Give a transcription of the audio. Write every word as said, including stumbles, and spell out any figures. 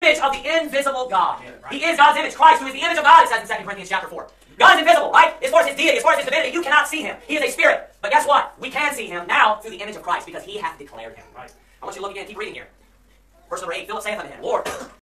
image of the invisible God. He is God's image. Christ, who is the image of God, it says in Second Corinthians chapter four. God is invisible, right? As far as his deity, as far as his divinity, you cannot see him. He is a spirit. But guess what? We can see him now through the image of Christ because he hath declared him. Right? I want you to look again. Keep reading here. Verse number eight. Philip saith unto him, Lord,